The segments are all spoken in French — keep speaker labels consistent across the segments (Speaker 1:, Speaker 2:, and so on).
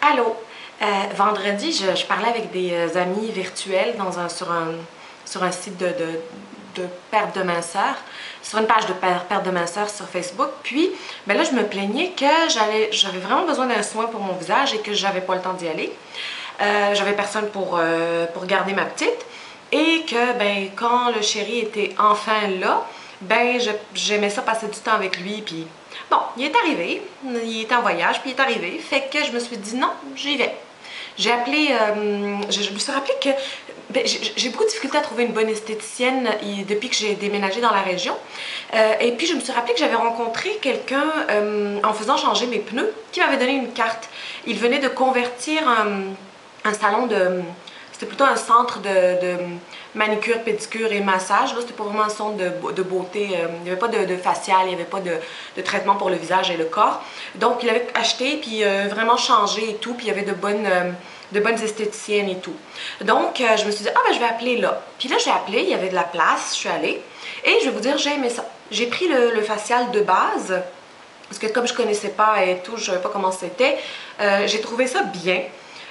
Speaker 1: Allô? Vendredi, je parlais avec des amis virtuels sur un site de perte de minceur, sur une page de perte de minceur sur Facebook. Puis, ben là, je me plaignais que j'avais vraiment besoin d'un soin pour mon visage et que j'avais pas le temps d'y aller. J'avais personne pour garder ma petite. Et que, ben, quand le chéri était enfin là, ben, j'aimais ça passer du temps avec lui. Puis, bon, il est arrivé, il était en voyage, puis il est arrivé. Fait que je me suis dit non, j'y vais. J'ai appelé, je me suis rappelé que ben, j'ai beaucoup de difficultés à trouver une bonne esthéticienne depuis que j'ai déménagé dans la région. Et puis je me suis rappelé que j'avais rencontré quelqu'un en faisant changer mes pneus qui m'avait donné une carte. Il venait de convertir un salon de... C'était plutôt un centre de manicure, pédicure et massage. Là, c'était pas vraiment un centre de beauté. Il n'y avait pas de facial, il n'y avait pas de traitement pour le visage et le corps. Donc, il avait acheté, puis vraiment changé et tout. Puis, il y avait de bonnes esthéticiennes et tout. Donc, je me suis dit, ah ben, je vais appeler là. Puis là, j'ai appelé, il y avait de la place, je suis allée. Et je vais vous dire, j'ai aimé ça. J'ai pris le facial de base, parce que comme je connaissais pas et tout, je savais pas comment c'était. J'ai trouvé ça bien.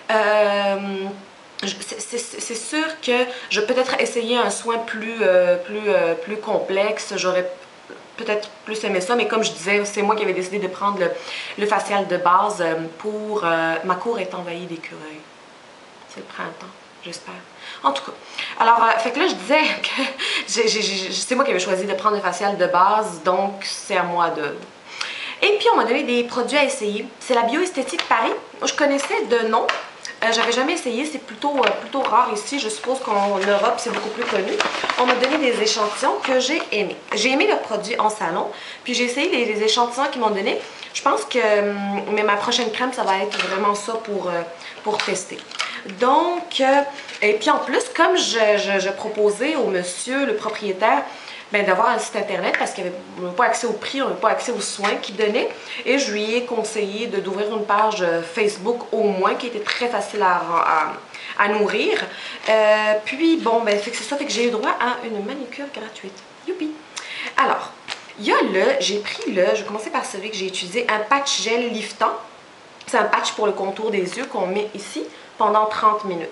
Speaker 1: C'est sûr que je vais peut-être essayer un soin plus complexe. J'aurais peut-être plus aimé ça, mais comme je disais, c'est moi qui avais décidé de prendre le facial de base pour... ma cour est envahie d'écureuils. C'est le printemps, j'espère. En tout cas, alors, fait que là, je disais que c'est moi qui avais choisi de prendre le facial de base, donc c'est à moi de... Et puis, on m'a donné des produits à essayer. C'est la Bioesthétique Paris. Je connaissais de nom. J'avais jamais essayé, c'est plutôt rare ici. Je suppose qu'en Europe, c'est beaucoup plus connu. On m'a donné des échantillons que j'ai aimés. J'ai aimé leurs produits en salon, puis j'ai essayé les échantillons qu'ils m'ont donné. Je pense que mais ma prochaine crème, ça va être vraiment ça pour tester. Donc, et puis en plus, comme je proposais au monsieur, le propriétaire, ben, d'avoir un site internet parce qu'il n'avait pas accès au prix, on n'avait pas accès aux soins qu'il donnait. Et je lui ai conseillé d'ouvrir une page Facebook au moins qui était très facile à nourrir. Puis bon, ben, c'est ça, fait que j'ai eu droit à une manucure gratuite. Youpi! Alors, il y a j'ai je vais commencer par celui que j'ai utilisé, un patch gel liftant. C'est un patch pour le contour des yeux qu'on met ici pendant 30 minutes.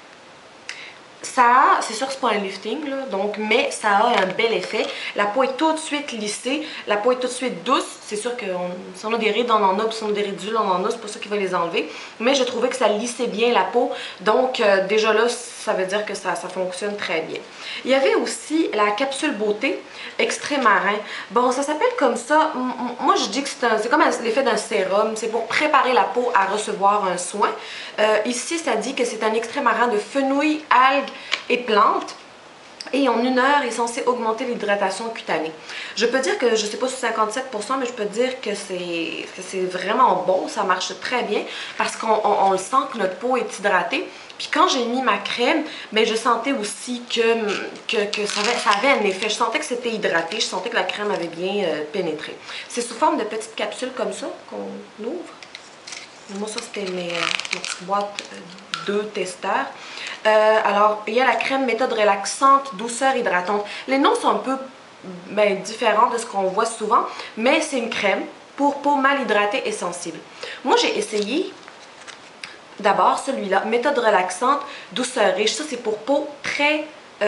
Speaker 1: C'est sûr que c'est pas un lifting, là, donc, mais ça a un bel effet. La peau est tout de suite lissée, la peau est tout de suite douce. C'est sûr que si on a des rides, on en a, puis si on a des rides d'huile, on en a, c'est pour ça qu'il va les enlever. Mais je trouvais que ça lissait bien la peau, donc déjà là, ça veut dire que ça fonctionne très bien. Il y avait aussi la capsule beauté extrait marin. Bon, ça s'appelle comme ça. Moi, je dis que c'est comme l'effet d'un sérum. C'est pour préparer la peau à recevoir un soin. Ici, ça dit que c'est un extrait marin de fenouil, algues et plantes. Et en 1 heure, il est censé augmenter l'hydratation cutanée. Je peux dire que, je ne sais pas si c'est 57%, mais je peux dire que c'est vraiment bon. Ça marche très bien parce qu'on le sent que notre peau est hydratée. Puis quand j'ai mis ma crème, ben, je sentais aussi que ça avait un effet. Je sentais que c'était hydraté. Je sentais que la crème avait bien pénétré. C'est sous forme de petites capsules comme ça qu'on ouvre. Moi, ça, c'était mes petites boîtes 2 testeurs. Alors, il y a la crème méthode relaxante, douceur hydratante. Les noms sont un peu différents de ce qu'on voit souvent, mais c'est une crème pour peau mal hydratée et sensible. Moi, j'ai essayé d'abord celui-là, méthode relaxante, douceur riche. Ça, c'est pour peau très...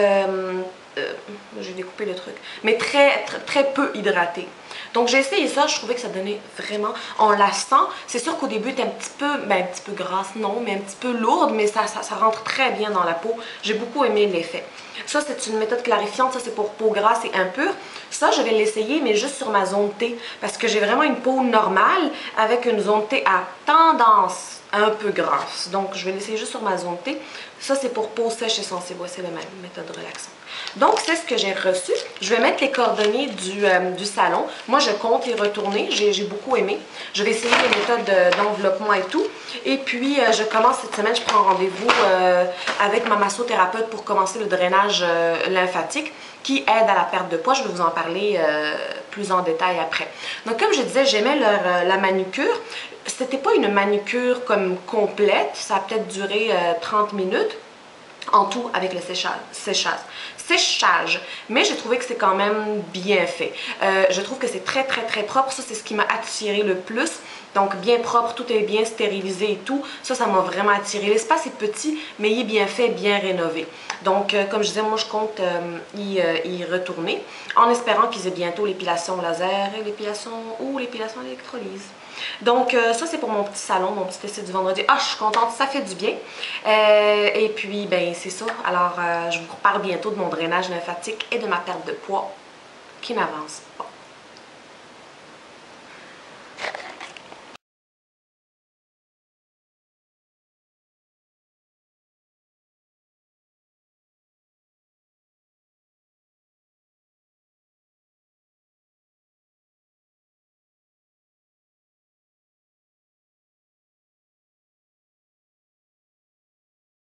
Speaker 1: j'ai découpé le truc, mais très peu hydratée. Donc j'ai essayé ça, je trouvais que ça donnait vraiment, on la sent, c'est sûr qu'au début elle est un petit peu grasse, non, mais un petit peu lourde, mais ça rentre très bien dans la peau. J'ai beaucoup aimé l'effet. Ça, c'est une méthode clarifiante, ça c'est pour peau grasse et impure. Ça, je vais l'essayer, mais juste sur ma zone T, parce que j'ai vraiment une peau normale avec une zone T à tendance un peu grasse. Donc, je vais l'essayer juste sur ma zone T. Ça, c'est pour peau sèche et sensible. Ouais, c'est la même méthode relaxante. Donc, c'est ce que j'ai reçu. Je vais mettre les coordonnées du salon. Moi, je compte y retourner. J'ai beaucoup aimé. Je vais essayer les méthodes d'enveloppement et tout. Et puis, je commence cette semaine, je prends rendez-vous avec ma massothérapeute pour commencer le drainage lymphatique qui aide à la perte de poids. Je vais vous en parler plus en détail après. Donc, comme je disais, j'aimais la manucure. C'était pas une manucure comme complète. Ça a peut-être duré 30 minutes. en tout avec le séchage. Mais j'ai trouvé que c'est quand même bien fait. Je trouve que c'est très propre. Ça, c'est ce qui m'a attiré le plus. Donc, bien propre, tout est bien stérilisé et tout. Ça m'a vraiment attiré. L'espace est petit, mais il est bien fait, bien rénové. Donc, comme je disais, moi, je compte y retourner en espérant qu'ils aient bientôt l'épilation laser et l'épilation à l'électrolyse. Donc, ça, c'est pour mon petit salon, mon petit essai du vendredi. Ah, je suis contente, ça fait du bien. Et puis, ben, c'est ça. Alors, je vous reparle bientôt de mon drainage lymphatique et de ma perte de poids qui n'avance pas.